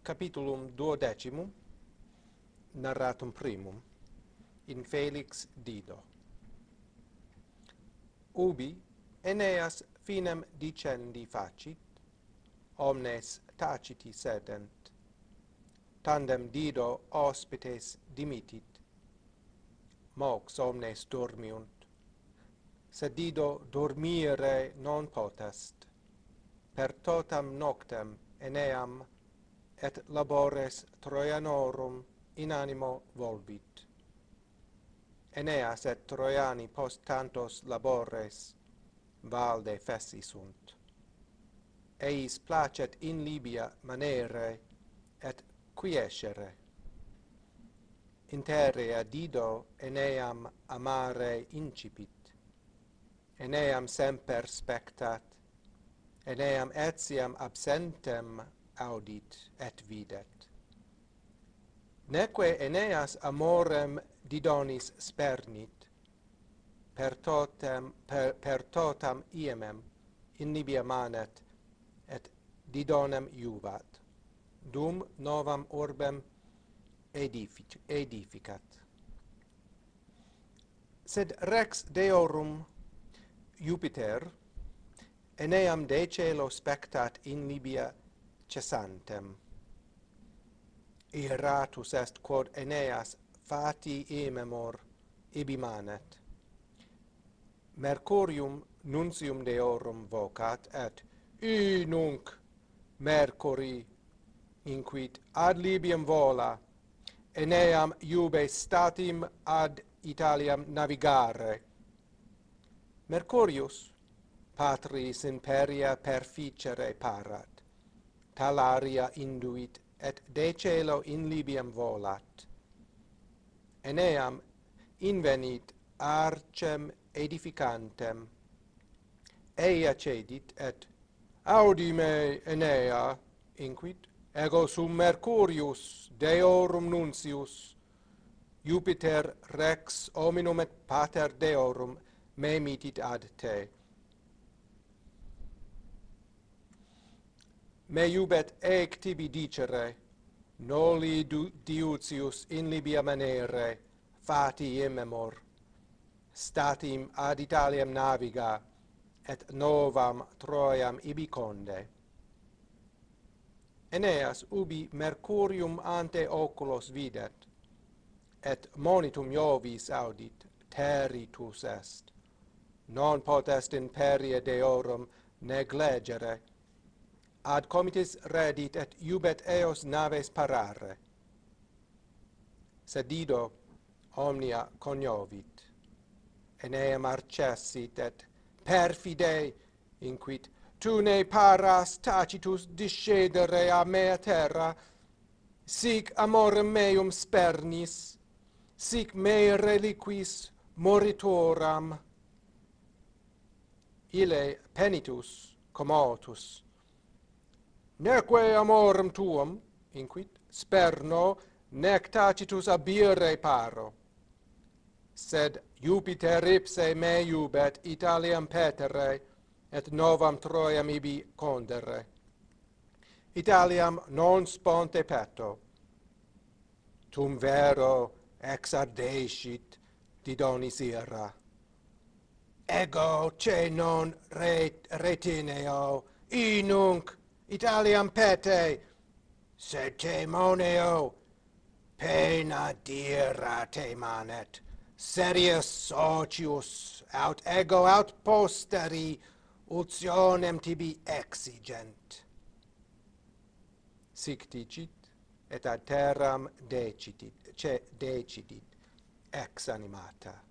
Capitulum 12, narratum primum, in Felix Dido. Ubi Aeneas finem dicendi facit, omnes taciti sedent, tandem Dido hospites dimitit, mox omnes dormiunt, sed Dido dormire non potest, per totam noctem Aeneam et labores Troianorum in animo volvit. Aeneas et Troiani post tantos labores valde fessi sunt. Eis placet in Libia manere et quiescere. Interea Dido Aeneam amare incipit. Aeneam semper spectat. Aeneam etiam absentem audit et videt. Neque Aeneas amorem Didonis spernit, per totam iemem in Libia manet, et Didonem iuvat, dum novam urbem edificat. Sed rex deorum Jupiter Aeneam de celo spectat in Libia cessantem. Iratus est quod Aeneas fati ememor ibi manet. Mercurium nuntium deorum vocat, et nunc Mercuri inquit ad Libiam vola, Aeneam iube statim ad Italiam navigare. Mercurius patris imperia perficere parat, tal aria induit, et de celo in Libiam volat. Aeneam invenit arcem edificantem. Ea cedit, et audi me, Aenea, inquit, ego sum Mercurius, deorum nuncius, Jupiter rex hominum et pater deorum me mitit ad te. Me iubet ec tibi dicere, noli diutius in Libia manere, fati immemor, statim ad Italiam naviga, et novam Troiam ibi conde. Aeneas ubi Mercurium ante oculos videt, et monitum Iovis audit, territus est, non potest imperia deorum neglegere, ad comites redit et iubet eos naves parare. Sed Dido omnia coniovit. Aeneam arcessit et perfide inquit, tu ne paras Tacitus discedere a mea terra, sic amorem meum spernis, sic me reliquis moritoram. Ille penitus commotus. Neque amorem tuum, inquit, sperno, nec Tacitus abire paro. Sed Jupiter ipse me iubet Italiam petere, et novam Troiam ibi condere. Italiam non sponte petto. Tum vero exardecit Didonis ira. Ego ce non retineo, nunc Italiam pete, sed te moneo, pena dira te manet, serius socius, aut ego aut posteri, ultionem tibi exigent. Sic dicit, et ad terram decidit, ex animata.